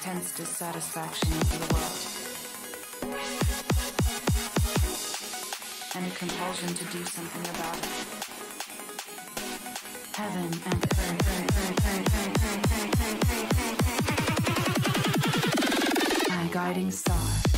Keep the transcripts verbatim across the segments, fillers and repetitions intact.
intense dissatisfaction with the world, and a compulsion to do something about it. Heaven and earth, my guiding star.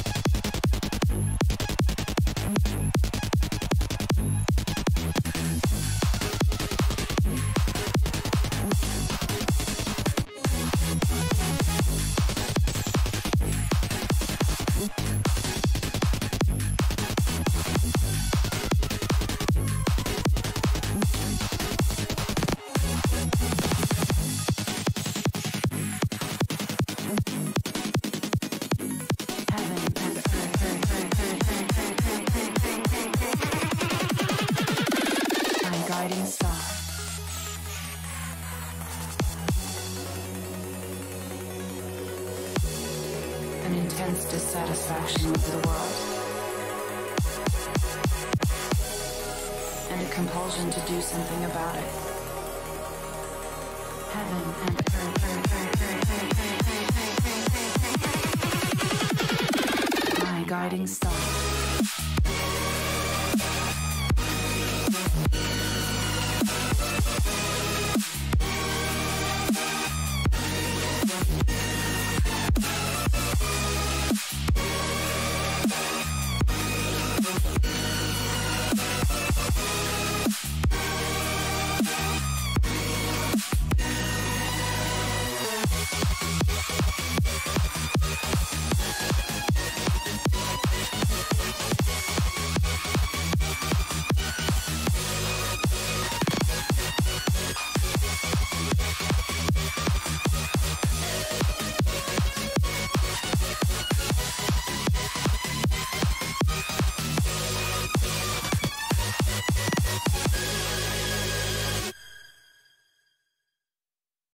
Guiding star. An intense dissatisfaction with the world, and a compulsion to do something about it. Heaven and earth, my guiding star.